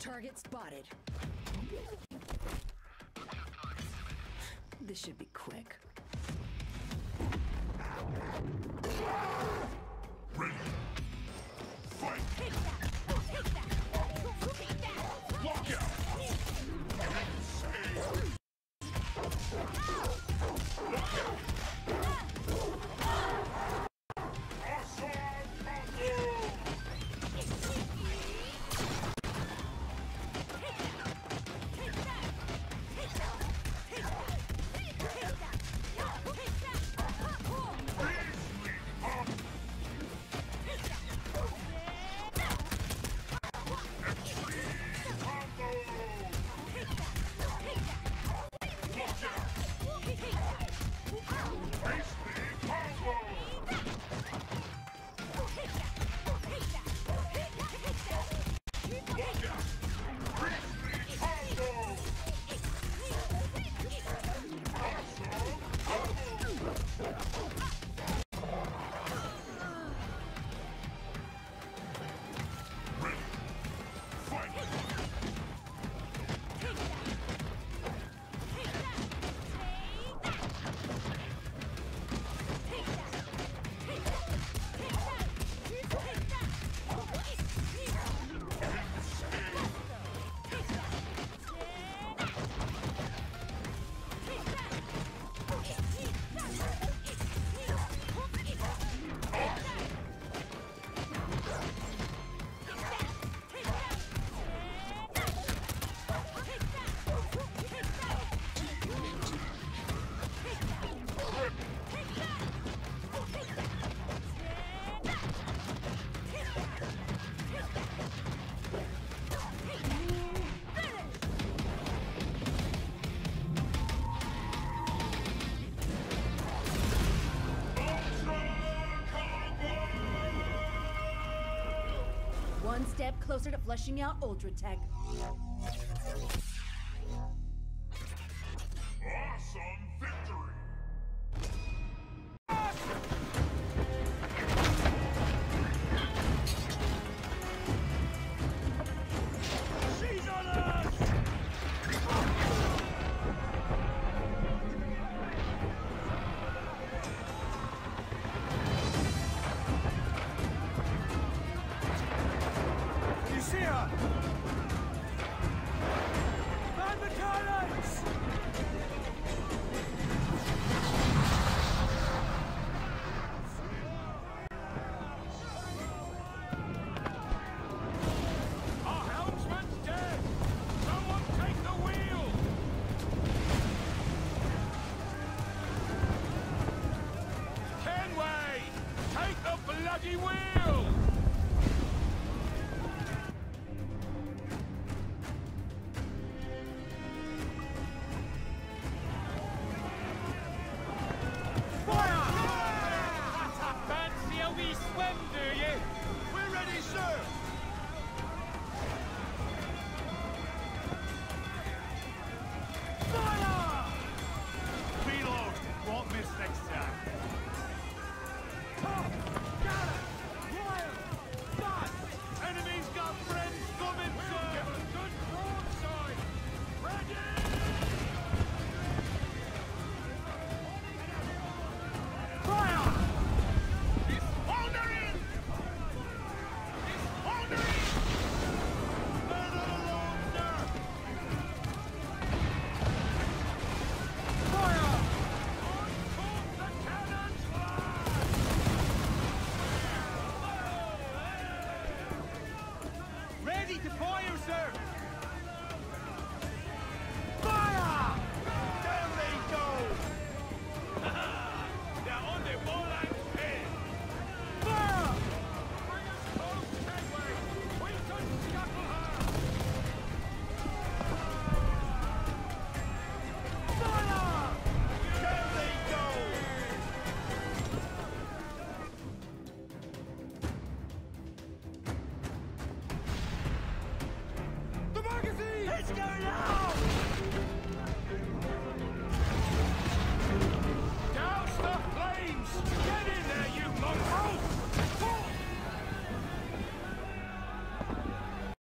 Target spotted. This should be quick. Ready. Fight. Take that! Take that! Take that! Lock out. Insane. Lock out. Awesome combo. One step closer to flushing out Ultra Tech. Awesome victory. She's on us! You see her? Man the cannons! Our helmsman's dead! Someone take the wheel! Kenway! Take the bloody wheel! Fancy a wee swim, do you? We're ready, sir! Fire! Reload! Won't miss next time. Got it! Royal! Fast! Enemy's got friends coming, sir! Give it a good broadside! Ready! Fire! It's wandering! It's wandering! Burn it along, sir! Fire! On top the cannons, lad! Ready to fire, sir! Fire! Down they go! They're on the ball and pin! Fire! Bring us close, Kenway! We can scuttle her! Fire! Down they go! The magazine! Let's go now!